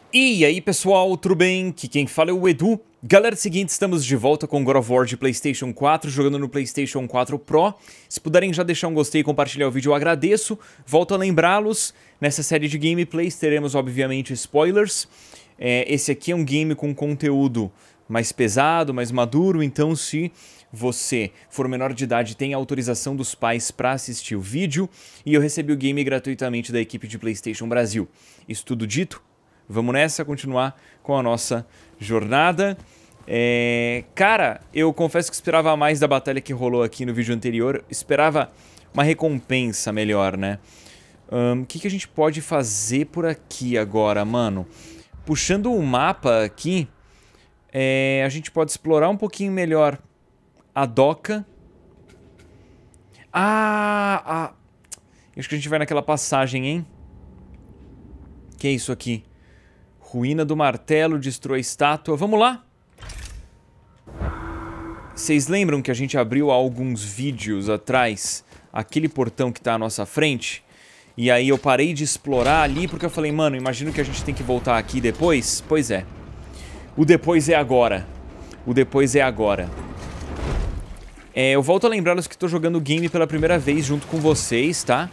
E aí pessoal, tudo bem? Aqui quem fala é o Edu. Galera, é o seguinte, estamos de volta com God of War de PlayStation 4, jogando no PlayStation 4 Pro. Se puderem já deixar um gostei e compartilhar o vídeo, eu agradeço. Volto a lembrá-los, nessa série de gameplays teremos obviamente spoilers. Esse aqui é um game com conteúdo mais pesado, mais maduro, então se você for menor de idade, tem a autorização dos pais para assistir o vídeo. E eu recebi o game gratuitamente da equipe de PlayStation Brasil. Isso tudo dito? Vamos nessa, continuar com a nossa jornada. Cara, eu confesso que esperava mais da batalha que rolou aqui no vídeo anterior. Esperava uma recompensa melhor, né? O que a gente pode fazer por aqui agora, mano? Puxando o mapa aqui, a gente pode explorar um pouquinho melhor a doca. Acho que a gente vai naquela passagem, hein? Que é isso aqui? Ruína do martelo, destrói a estátua. Vamos lá? Vocês lembram que a gente abriu há alguns vídeos atrás aquele portão que tá à nossa frente? E aí eu parei de explorar ali porque eu falei, mano, imagino que a gente tem que voltar aqui depois. Pois é. O depois é agora. O depois é agora. Eu volto a lembrá-los que tô jogando o game pela primeira vez junto com vocês, tá?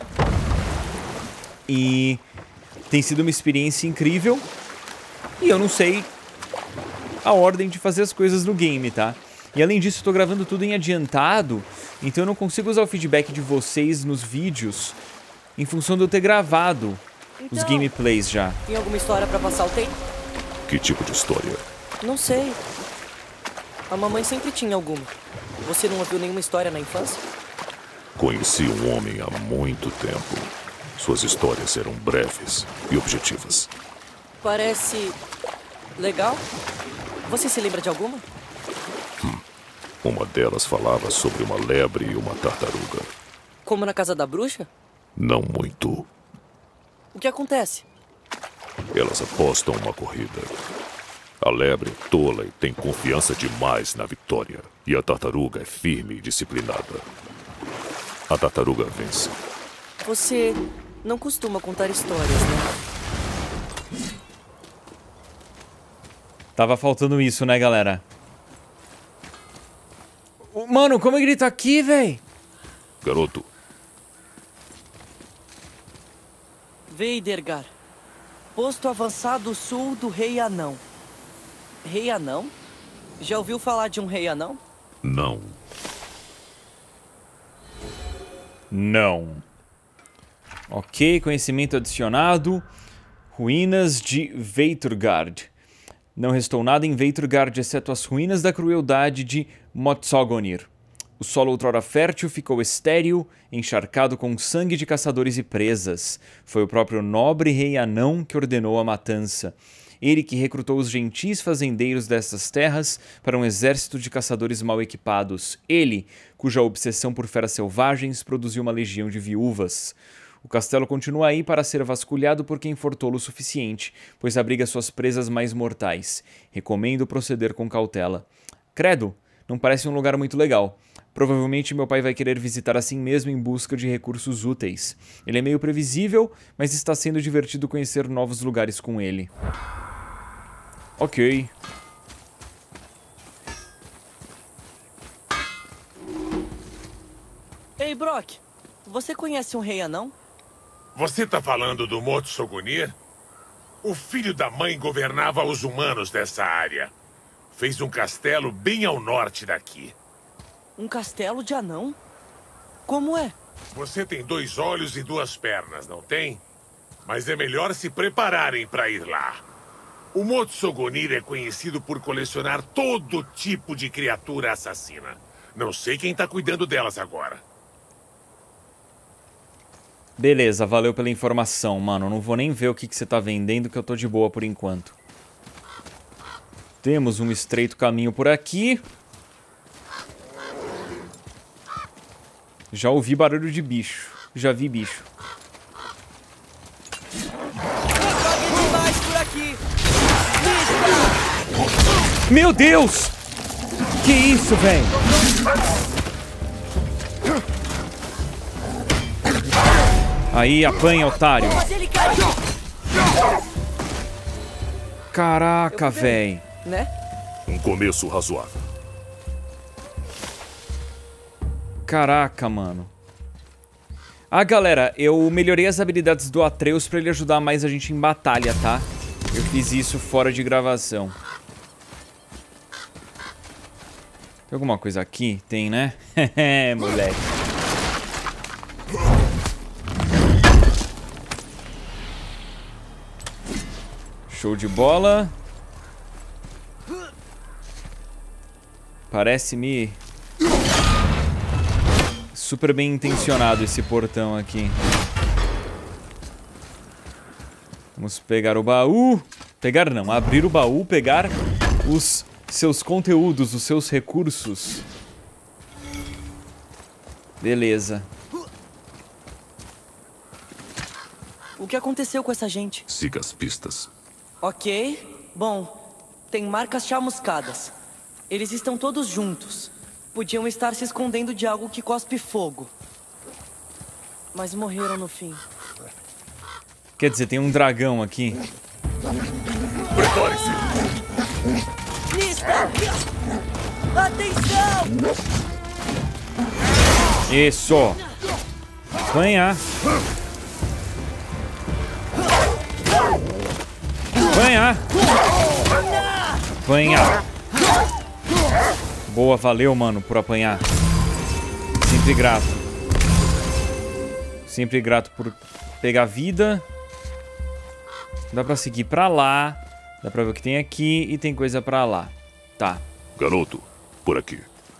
E tem sido uma experiência incrível. E eu não sei a ordem de fazer as coisas no game, tá? E além disso, eu tô gravando tudo em adiantado, então eu não consigo usar o feedback de vocês nos vídeos em função de eu ter gravado os gameplays já. Tem alguma história pra passar o tempo? Que tipo de história? Não sei. A mamãe sempre tinha alguma. Você não ouviu nenhuma história na infância? Conheci um homem há muito tempo. Suas histórias eram breves e objetivas. Parece legal. Você se lembra de alguma? Uma delas falava sobre uma lebre e uma tartaruga. Como na casa da bruxa? Não muito. O que acontece? Elas apostam uma corrida. A lebre é tola e tem confiança demais na vitória. E a tartaruga é firme e disciplinada. A tartaruga vence. Você não costuma contar histórias, né? Tava faltando isso, né, galera? Mano, como ele tá aqui, véi? Garoto. Veidergar. Posto avançado sul do Rei Anão. Rei Anão? Já ouviu falar de um Rei Anão? Não. Não. Ok, conhecimento adicionado. Ruínas de Veiturgard. Não restou nada em Veiturgard, exceto as ruínas da crueldade de Motsogonir. O solo outrora fértil ficou estéril, encharcado com sangue de caçadores e presas. Foi o próprio nobre rei anão que ordenou a matança. Ele que recrutou os gentis fazendeiros dessas terras para um exército de caçadores mal equipados. Ele, cuja obsessão por feras selvagens produziu uma legião de viúvas. O castelo continua aí para ser vasculhado por quem for tolo o suficiente, pois abriga suas presas mais mortais. Recomendo proceder com cautela. Credo, não parece um lugar muito legal. Provavelmente meu pai vai querer visitar assim mesmo em busca de recursos úteis. Ele é meio previsível, mas está sendo divertido conhecer novos lugares com ele. Ok. Ei, Brock. Você conhece um rei anão? Você tá falando do Motsogonir? O filho da mãe governava os humanos dessa área. Fez um castelo bem ao norte daqui. Um castelo de anão? Como é? Você tem 2 olhos e 2 pernas, não tem? Mas é melhor se prepararem para ir lá. O Motsogonir é conhecido por colecionar todo tipo de criatura assassina. Não sei quem tá cuidando delas agora. Beleza, valeu pela informação, mano. Não vou nem ver o que você tá vendendo, que eu tô de boa por enquanto. Temos um estreito caminho por aqui. Já ouvi barulho de bicho. Já vi bicho. Tem mais por aqui. Meu Deus! Que isso, velho? Aí, apanha, otário. Mas ele caiu. Caraca, véi. Né? Um começo razoável. Caraca, mano. Ah, galera, eu melhorei as habilidades do Atreus pra ele ajudar mais a gente em batalha, tá? Eu fiz isso fora de gravação. Tem alguma coisa aqui? Tem, né? Moleque. Show de bola. Parece-me super bem intencionado esse portão aqui. Vamos pegar o baú. Pegar não, abrir o baú, pegar os seus conteúdos, os seus recursos. Beleza. O que aconteceu com essa gente? Siga as pistas. Ok. Bom, tem marcas chamuscadas. Eles estão todos juntos. Podiam estar se escondendo de algo que cospe fogo. Mas morreram no fim. Quer dizer, tem um dragão aqui. Prepare-se! Lista! Atenção! Isso! Apanhar! Apanhar! Apanhar! Boa, valeu, mano, por apanhar. Sempre grato. Sempre grato por pegar vida. Dá pra seguir pra lá. Dá pra ver o que tem aqui e tem coisa pra lá. Tá. Garoto, por aqui.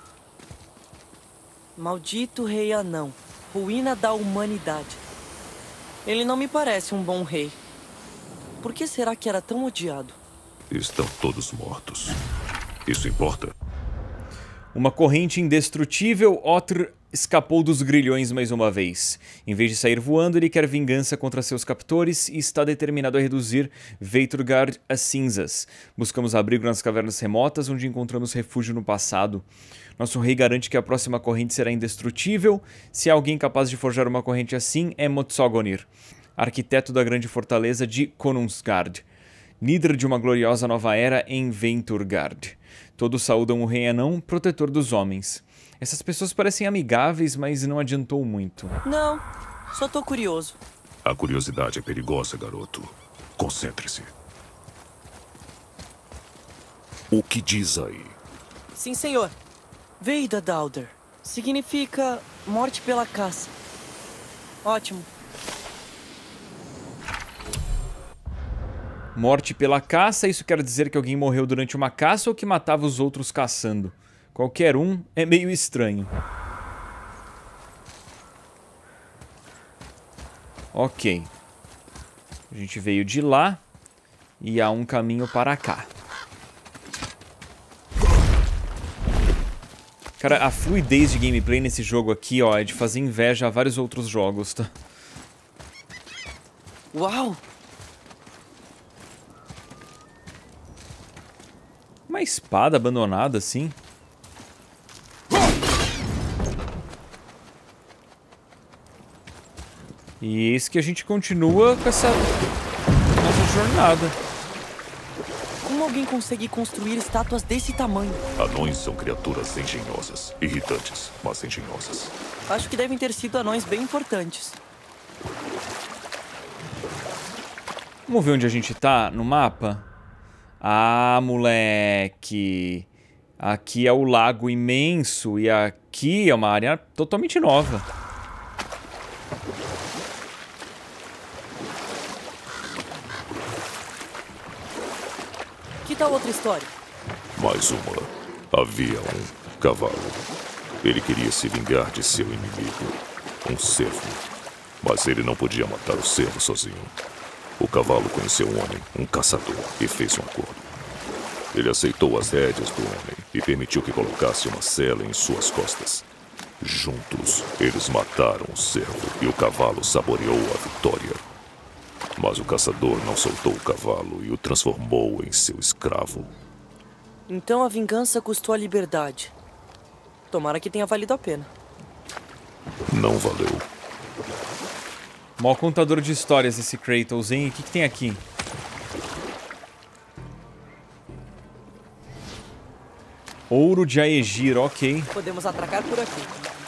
Maldito rei anão. Ruína da humanidade. Ele não me parece um bom rei. Por que será que era tão odiado? Estão todos mortos. Isso importa? Uma corrente indestrutível, Otr escapou dos grilhões mais uma vez. Em vez de sair voando, ele quer vingança contra seus captores e está determinado a reduzir Veithurgard a cinzas. Buscamos abrigo nas cavernas remotas, onde encontramos refúgio no passado. Nosso rei garante que a próxima corrente será indestrutível. Se há alguém capaz de forjar uma corrente assim, é Motsogonir, arquiteto da grande fortaleza de Konungsgard, líder de uma gloriosa nova era em Veithurgard. Todos saúdam o rei anão, protetor dos homens. Essas pessoas parecem amigáveis, mas não adiantou muito. Não, só tô curioso. A curiosidade é perigosa, garoto. Concentre-se. O que diz aí? Sim, senhor. Veida Dalder. Significa morte pela caça. Ótimo. Morte pela caça, isso quer dizer que alguém morreu durante uma caça ou que matava os outros caçando? Qualquer um é meio estranho. Ok. A gente veio de lá e há um caminho para cá. Cara, a fluidez de gameplay nesse jogo aqui, ó, é de fazer inveja a vários outros jogos, tá? Uau! Uma espada abandonada, assim. E eis que a gente continua com essa nossa jornada. Como alguém consegue construir estátuas desse tamanho? Anões são criaturas engenhosas. Irritantes, mas engenhosas. Acho que devem ter sido anões bem importantes. Vamos ver onde a gente tá no mapa? Ah, moleque. Aqui é o lago imenso e aqui é uma área totalmente nova. Que tal outra história? Mais uma. Havia um cavalo. Ele queria se vingar de seu inimigo, um cervo. Mas ele não podia matar o cervo sozinho. O cavalo conheceu um homem, um caçador, e fez um acordo. Ele aceitou as rédeas do homem e permitiu que colocasse uma sela em suas costas. Juntos, eles mataram o cervo e o cavalo saboreou a vitória. Mas o caçador não soltou o cavalo e o transformou em seu escravo. Então a vingança custou a liberdade. Tomara que tenha valido a pena. Não valeu. Mó contador de histórias esse Kratos, hein? O que tem aqui? Ouro de Aegir, ok. Podemos atracar por aqui.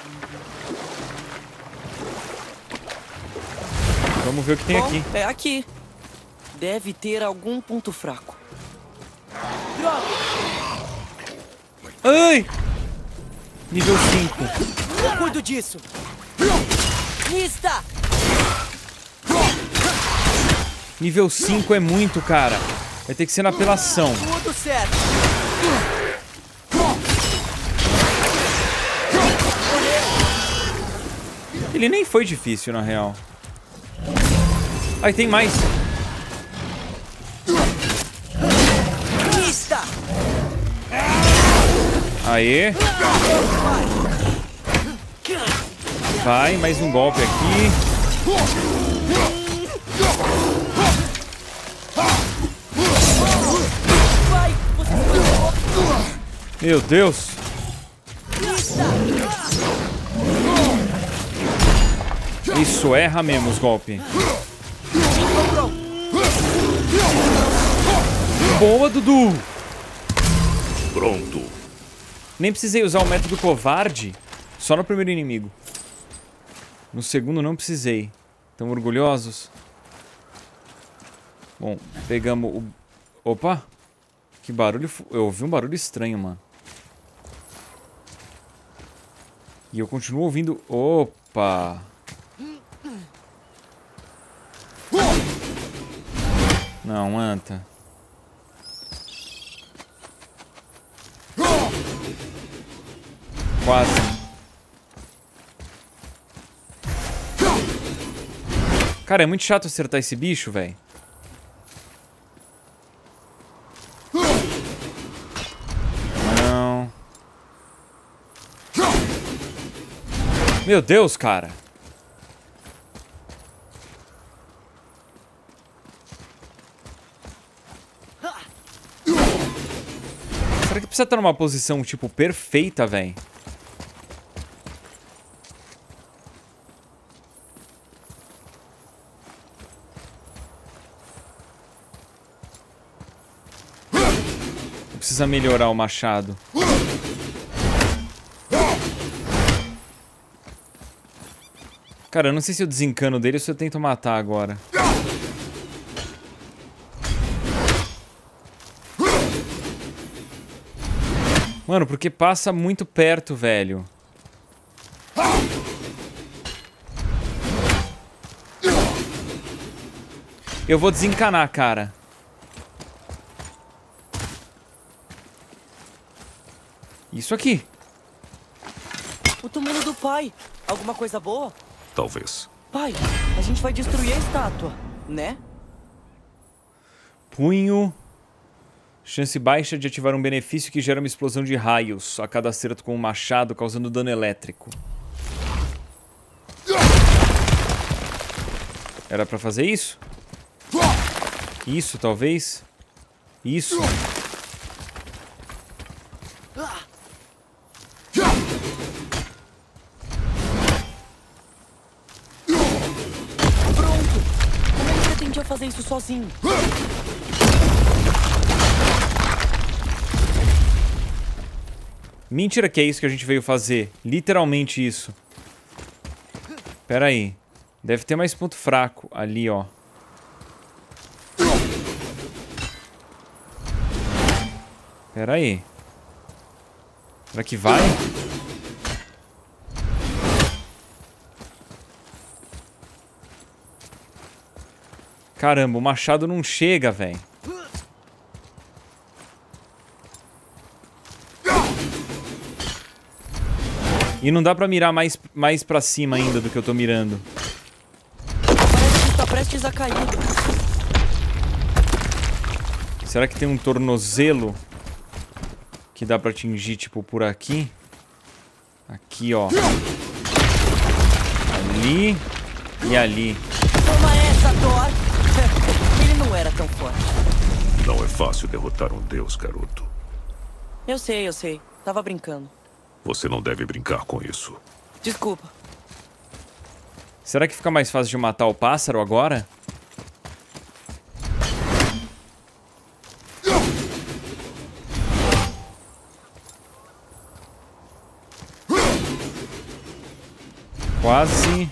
Vamos ver o que tem Bom, aqui. é aqui. Deve ter algum ponto fraco. Droga! Ai! Nível 5. Eu cuido disso. Lista! Nível 5 é muito, cara. Vai ter que ser na apelação. Tudo certo. Ele nem foi difícil, na real. Aí tem mais. Lista! Aê. Vai, mais um golpe aqui. Vai! Você Meu Deus. Isso, erra mesmo os golpes. Boa, Dudu. Pronto. Nem precisei usar o método covarde. Só no primeiro inimigo. No segundo não precisei. Tão orgulhosos. Bom, pegamos o... Opa! Que barulho... Eu ouvi um barulho estranho, mano. E eu continuo ouvindo... Opa! Não, anta. Quase. Cara, é muito chato acertar esse bicho, velho. Não. Meu Deus, cara. Será que precisa estar numa posição, tipo, perfeita, velho? Precisa melhorar o machado. Cara, eu não sei se eu desencano dele ou se eu tento matar agora. Mano, porque passa muito perto, velho. Eu vou desencanar, cara. Isso aqui. O túmulo do pai. Alguma coisa boa? Talvez. Pai, a gente vai destruir a estátua, né? Punho. Chance baixa de ativar um benefício que gera uma explosão de raios a cada acerto com um machado, causando dano elétrico. Era pra fazer isso? Isso, talvez? Isso. Pronto! Como ele pretendia fazer isso sozinho? Mentira que é isso que a gente veio fazer. Literalmente isso. Pera aí. Deve ter mais ponto fraco ali, ó. Pera aí. Será que vai? Caramba, o machado não chega, velho. E não dá pra mirar mais pra cima ainda do que eu tô mirando. Parece que está prestes a cair. Será que tem um tornozelo que dá pra atingir, tipo, por aqui? Aqui, ó. Ali e ali. Toma essa, Thor! Ele não era tão forte. Não é fácil derrotar um deus, garoto. Eu sei. Tava brincando. Você não deve brincar com isso. Desculpa. Será que fica mais fácil de matar o pássaro agora? Quase.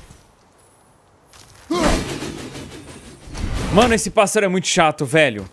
Mano, esse pássaro é muito chato, velho.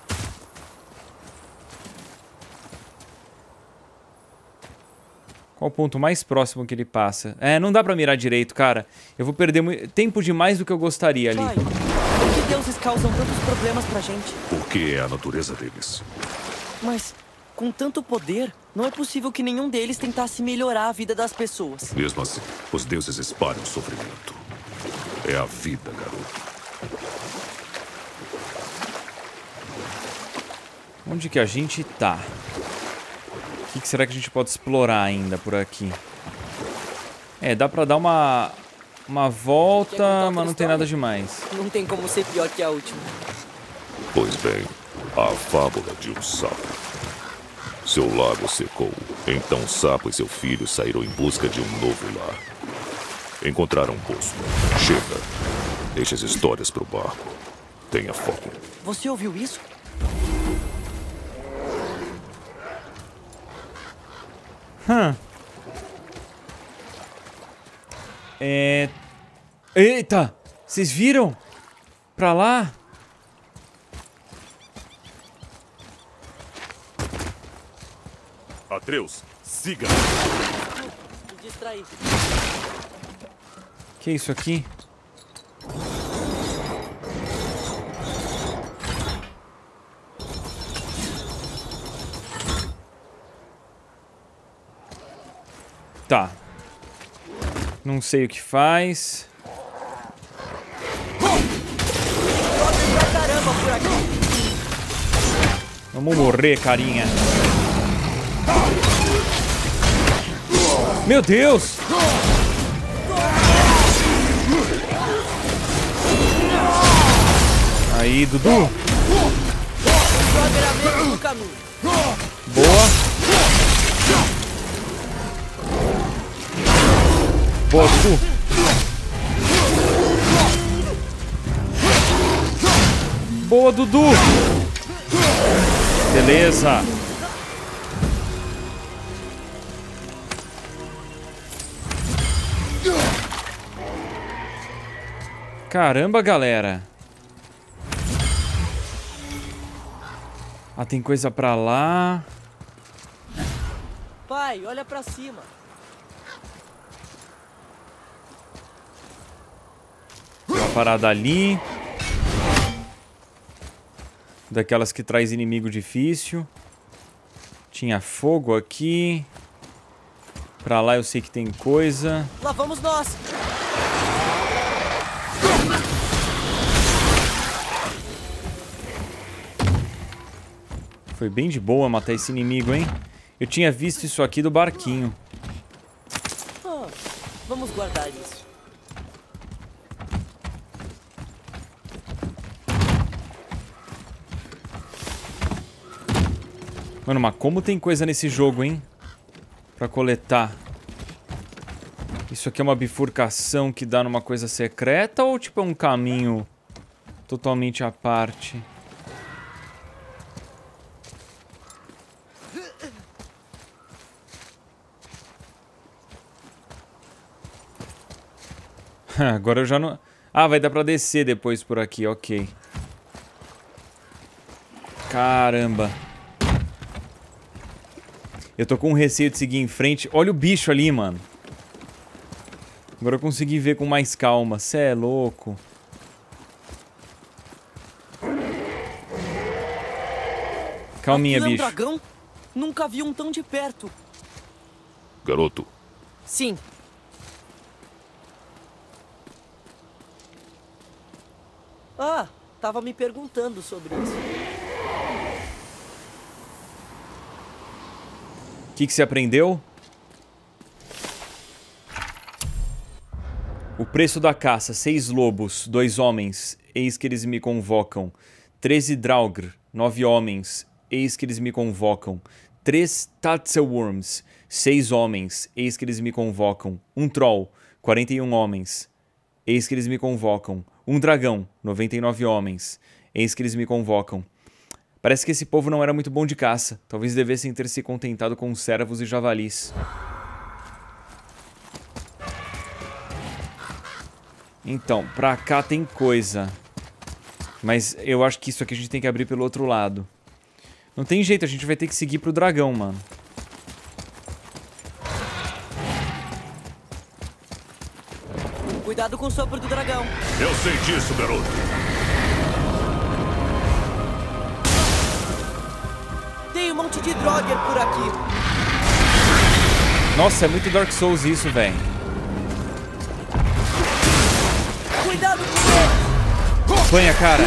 Qual o ponto mais próximo que ele passa? É, não dá pra mirar direito, cara. Eu vou perder tempo demais do que eu gostaria ali. Pai, por que deuses causam tantos problemas pra gente? Porque é a natureza deles. Mas, com tanto poder, não é possível que nenhum deles tentasse melhorar a vida das pessoas. Mesmo assim, os deuses espalham sofrimento. É a vida, garoto. Onde que a gente tá? O que será que a gente pode explorar ainda por aqui? É, dá pra dar uma volta, mas não tem nada demais. Não tem como ser pior que a última. Pois bem, a fábula de um sapo. Seu lago secou, então o sapo e seu filho saíram em busca de um novo lar. Encontraram um poço. Chega. Deixe as histórias pro barco. Tenha foco. Você ouviu isso? Eita! Vocês viram? Pra lá? Atreus, siga! Me distraí. Que é isso aqui? Tá. Não sei o que faz. Caramba, por aqui. Vamos morrer, carinha. Meu Deus! Aí, Dudu. No caminho. Boa. Boa, Dudu. Boa, Dudu. Beleza. Caramba, galera. Ah, tem coisa pra lá. Pai, olha pra cima. Tem uma parada ali. Daquelas que traz inimigo difícil. Tinha fogo aqui. Pra lá eu sei que tem coisa. Lá vamos nós. Foi bem de boa matar esse inimigo, hein? Eu tinha visto isso aqui do barquinho. Vamos guardar isso. Mano, mas como tem coisa nesse jogo, hein? Pra coletar. Isso aqui é uma bifurcação que dá numa coisa secreta ou tipo é um caminho totalmente à parte? Agora eu já não... Ah, vai dar pra descer depois por aqui, ok. Caramba. Eu tô com receio de seguir em frente. Olha o bicho ali, mano. Agora eu consegui ver com mais calma. Cê é louco. Calminha, Aquilo é um bicho. dragão? Nunca vi um tão de perto. Garoto, Sim. Ah, tava me perguntando sobre isso. O que você aprendeu? O preço da caça, 6 lobos, 2 homens, eis que eles me convocam. 13 draugr, 9 homens, eis que eles me convocam. 3 tatzelworms, 6 homens, eis que eles me convocam. 1 troll, 41 homens, eis que eles me convocam. 1 dragão, 99 homens, eis que eles me convocam. Parece que esse povo não era muito bom de caça. Talvez devessem ter se contentado com servos e javalis. Então, pra cá tem coisa. Mas eu acho que isso aqui a gente tem que abrir pelo outro lado. Não tem jeito, a gente vai ter que seguir pro dragão, mano. Cuidado com o sopro do dragão. Eu sei disso, garoto. Tem um monte de Draugr por aqui. Nossa, é muito Dark Souls isso, velho. Cuidado com ele. Apanha, cara.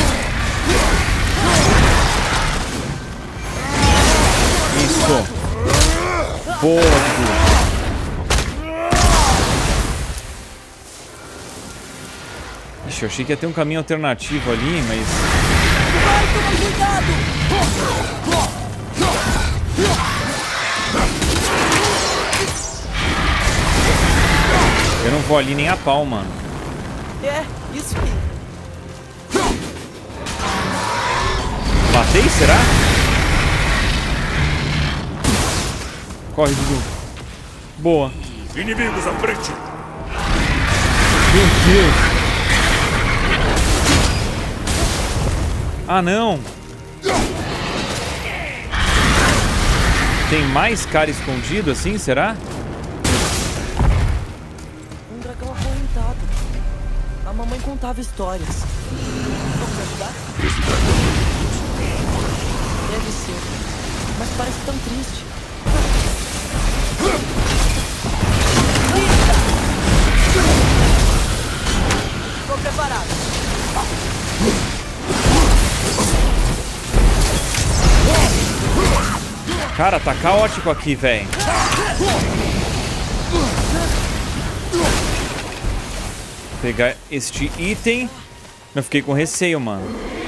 Isso. Boa, Dudu. Ixi, eu achei que ia ter um caminho alternativo ali, mas... Vai, toma cuidado! Eu não vou ali nem a pau, mano. É, isso aí. Matei, será? Corre, Dudu. Boa. Inimigos à frente. Meu Deus. Ah, não. Tem mais cara escondido assim, será? Um dragão acorrentado. A mamãe contava histórias. Vamos ajudar? Esse dragão. Deve ser. Mas parece tão triste. Estou preparado. Cara, tá caótico aqui, velho. Pegar este item. Eu fiquei com receio, mano.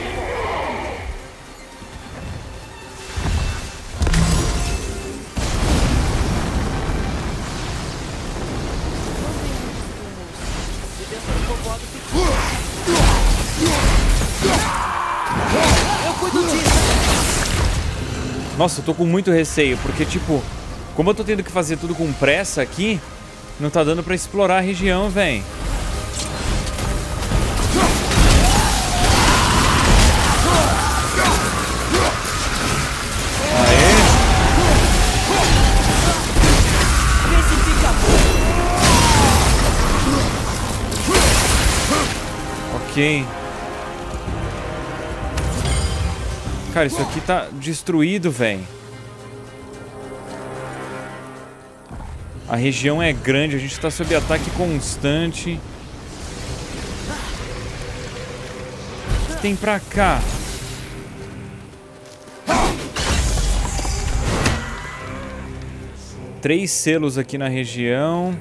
Eu cuido disso. Nossa, eu tô com muito receio, porque, tipo, como eu tô tendo que fazer tudo com pressa aqui, não tá dando pra explorar a região, velho. Aê! Vê se fica bom. Ok. Cara, isso aqui tá destruído, velho. A região é grande, a gente tá sob ataque constante. O que tem pra cá? Três selos aqui na região.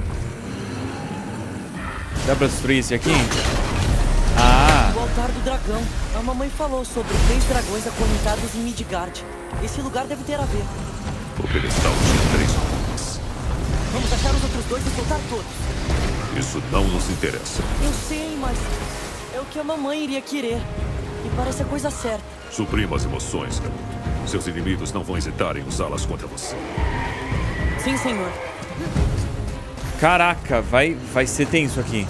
Dá pra destruir esse aqui? Ah! O altar do dragão. A mamãe falou sobre 3 dragões acorrentados em Midgard. Esse lugar deve ter a ver. O pedestal tinha 3 homens. Vamos achar os outros 2 e soltar todos. Isso não nos interessa. Eu sei, mas é o que a mamãe iria querer. E parece a coisa certa. Suprima as emoções, garoto. Seus inimigos não vão hesitar em usá-las contra você. Sim, senhor. Caraca, vai ser tenso aqui.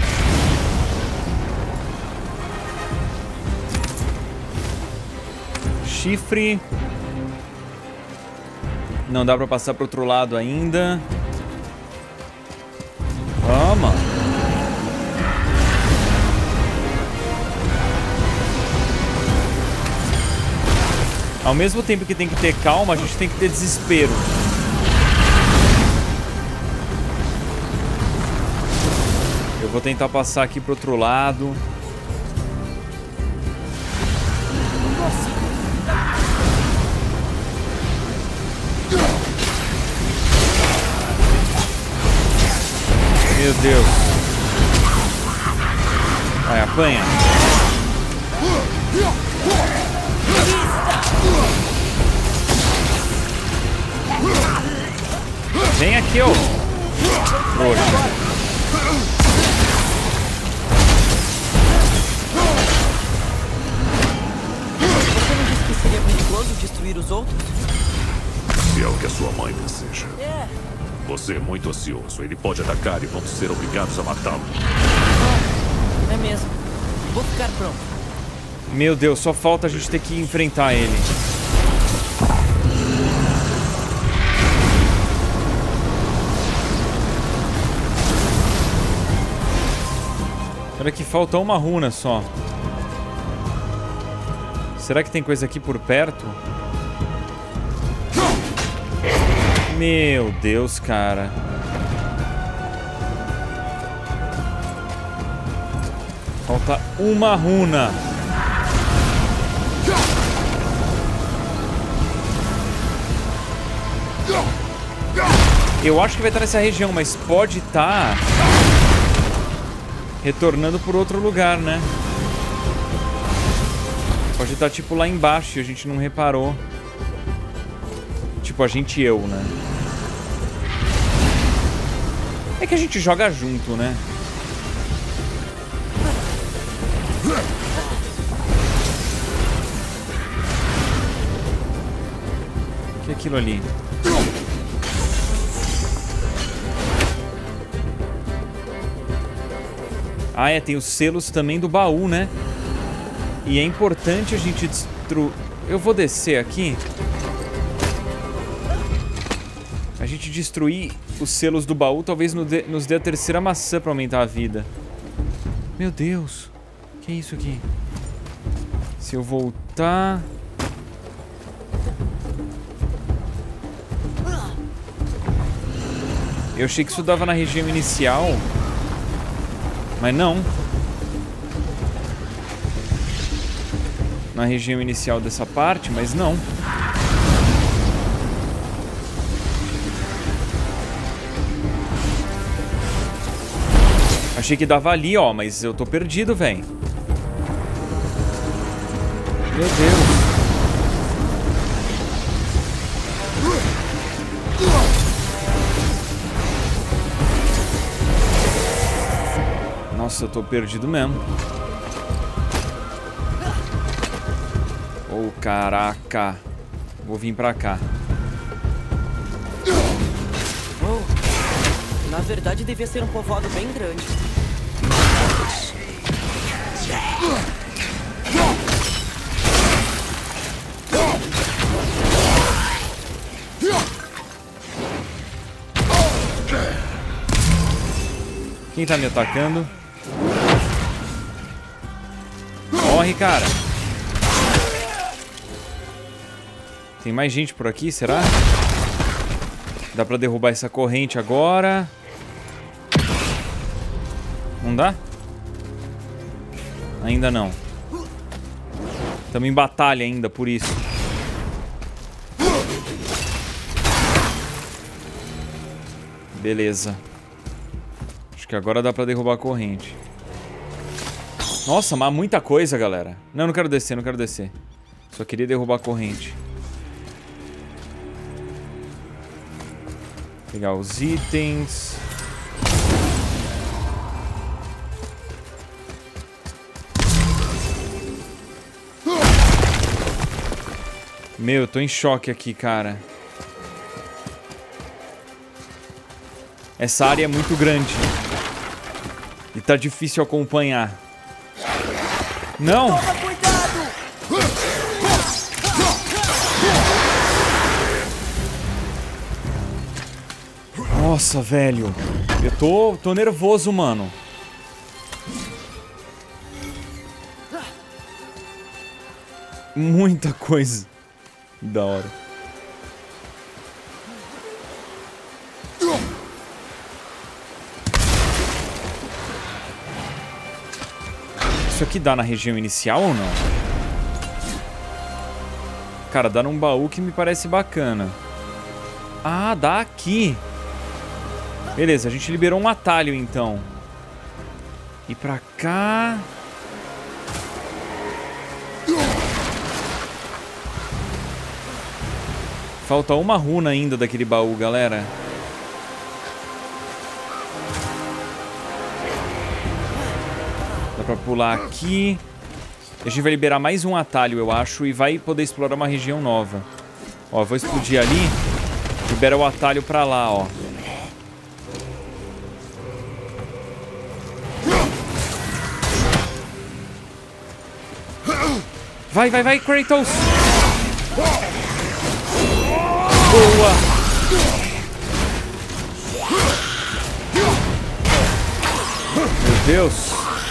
Chifre. Não dá pra passar pro outro lado ainda. Vamos. Ao mesmo tempo que tem que ter calma, a gente tem que ter desespero. Eu vou tentar passar aqui pro outro lado. Meu Deus. Vai, apanha. Vem aqui, ô. Trouxa. Você não disse que seria perigoso destruir os outros? Se é o que a sua mãe deseja. É. Você é muito ansioso. Ele pode atacar e vamos ser obrigados a matá-lo. É mesmo. Vou ficar pronto. Meu Deus, só falta a gente ter que enfrentar ele. Olha que falta uma runa só. Será que tem coisa aqui por perto? Meu Deus, cara. Falta uma runa. Eu acho que vai estar nessa região, mas pode estar retornando por outro lugar, né? Pode estar tipo lá embaixo e a gente não reparou. Tipo, a gente e eu, né? É que a gente joga junto, né? O que é aquilo ali? Ah, é, tem os selos também do baú, né? E é importante a gente destruir... Eu vou descer aqui. A gente destruir os selos do baú talvez nos dê a terceira maçã pra aumentar a vida. Meu Deus. Que é isso aqui? Se eu voltar... Eu achei que isso dava na região inicial. Mas não. Na região inicial dessa parte, mas não. Achei que dava ali, ó, mas eu tô perdido, velho. Meu Deus. Nossa, eu tô perdido mesmo. Oh, caraca. Vou vir pra cá. Oh, na verdade, devia ser um povoado bem grande. Quem tá me atacando? Morre, cara. Tem mais gente por aqui, será? Dá pra derrubar essa corrente agora. Não dá? Ainda não. Estamos em batalha ainda, por isso. Beleza. Acho que agora dá pra derrubar a corrente. Nossa, mas muita coisa, galera. Não, não quero descer, não quero descer. Só queria derrubar a corrente. Pegar os itens. Meu, eu tô em choque aqui, cara. Essa área é muito grande. E tá difícil acompanhar. Não! Toma cuidado! Nossa, velho. Eu tô nervoso, mano. Muita coisa. Da hora. Isso aqui dá na região inicial ou não? Cara, dá num baú que me parece bacana. Ah, dá aqui. Beleza, a gente liberou um atalho então. E pra cá... Falta uma runa ainda daquele baú, galera. Dá pra pular aqui. A gente vai liberar mais um atalho, eu acho, e vai poder explorar uma região nova. Ó, eu vou explodir ali. Libera o atalho pra lá, ó. Vai, vai, vai, Kratos! Boa! Meu Deus!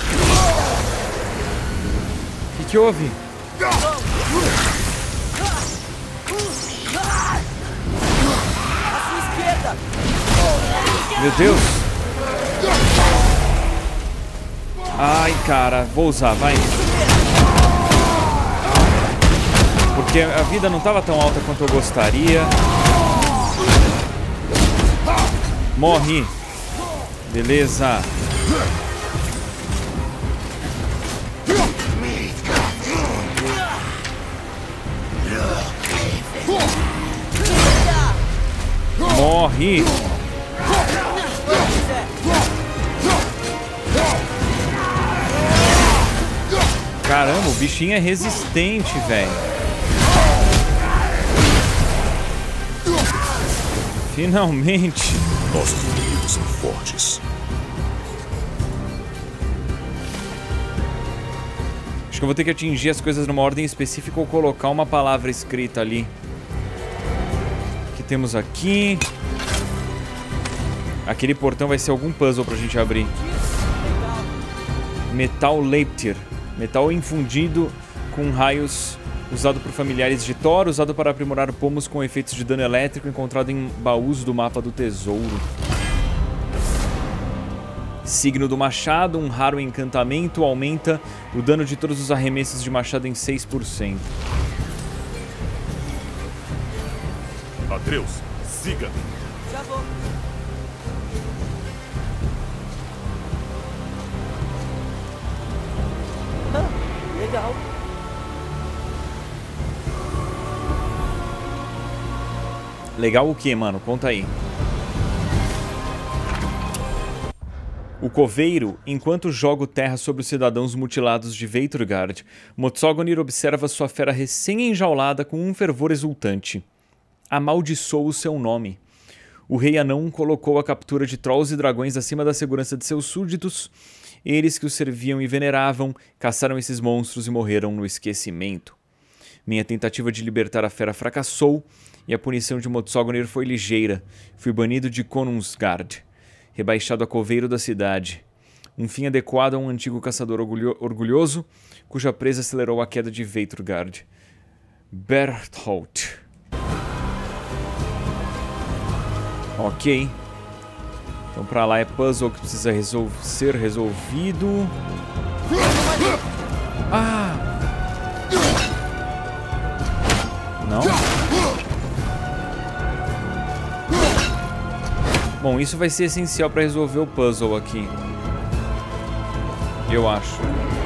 O que houve? À sua esquerda! Meu Deus! Ai, cara, vou usar, vai. Porque a vida não estava tão alta quanto eu gostaria. Morre. Beleza. Morre. Caramba, o bichinho é resistente, velho. Finalmente. Nossos inimigos são fortes. Acho que eu vou ter que atingir as coisas numa ordem específica ou colocar uma palavra escrita ali. O que temos aqui? Aquele portão vai ser algum puzzle pra gente abrir. Metal Leiptir. Metal infundido com raios, usado por familiares de Thor, usado para aprimorar pomos com efeitos de dano elétrico, encontrado em baús do mapa do tesouro. Signo do machado, um raro encantamento, aumenta o dano de todos os arremessos de machado em 6%. Atreus, siga! Já vou. Legal. Legal o que, mano? Conta aí. O coveiro, enquanto joga terra sobre os cidadãos mutilados de Veithurgard, Motsognir observa sua fera recém-enjaulada com um fervor exultante. Amaldiçoou o seu nome. O rei anão colocou a captura de trolls e dragões acima da segurança de seus súditos. Eles que o serviam e veneravam, caçaram esses monstros e morreram no esquecimento. Minha tentativa de libertar a fera fracassou, e a punição de Motsognir foi ligeira. Fui banido de Konungsgard, rebaixado a coveiro da cidade. Um fim adequado a um antigo caçador orgulhoso, cuja presa acelerou a queda de Veithurgard. Berthold. Ok. Então pra lá é puzzle que precisa ser resolvido. Ah! Não? Bom, isso vai ser essencial pra resolver o puzzle aqui. Eu acho.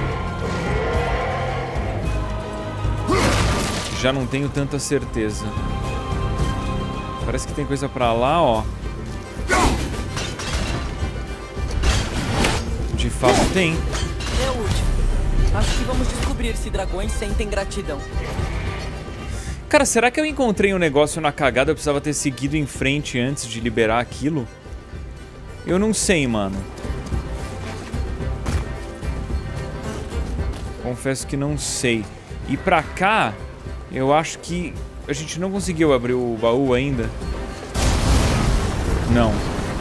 Já não tenho tanta certeza. Parece que tem coisa pra lá, ó. De fato tem. É útil. Acho que vamos descobrir se dragões sentem gratidão. Cara, será que eu encontrei um negócio na cagada? Eu precisava ter seguido em frente antes de liberar aquilo? Eu não sei, mano. Confesso que não sei. E pra cá, eu acho que a gente não conseguiu abrir o baú ainda. Não.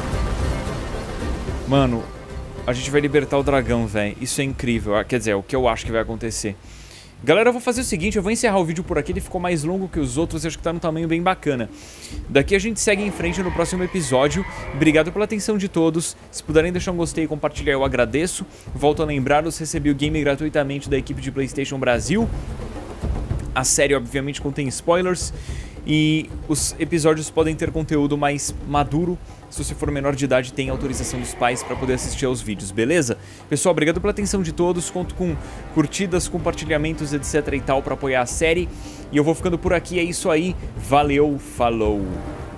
Mano, a gente vai libertar o dragão, velho. Isso é incrível. Quer dizer, é o que eu acho que vai acontecer. Galera, eu vou fazer o seguinte, eu vou encerrar o vídeo por aqui, ele ficou mais longo que os outros, acho que tá num tamanho bem bacana. Daqui a gente segue em frente no próximo episódio. Obrigado pela atenção de todos. Se puderem deixar um gostei e compartilhar, eu agradeço. Volto a lembrar-los, recebi o game gratuitamente da equipe de PlayStation Brasil. A série, obviamente, contém spoilers. E os episódios podem ter conteúdo mais maduro. Se você for menor de idade, tem autorização dos pais para poder assistir aos vídeos, beleza? Pessoal, obrigado pela atenção de todos. Conto com curtidas, compartilhamentos, etc e tal para apoiar a série. E eu vou ficando por aqui, é isso aí. Valeu, falou!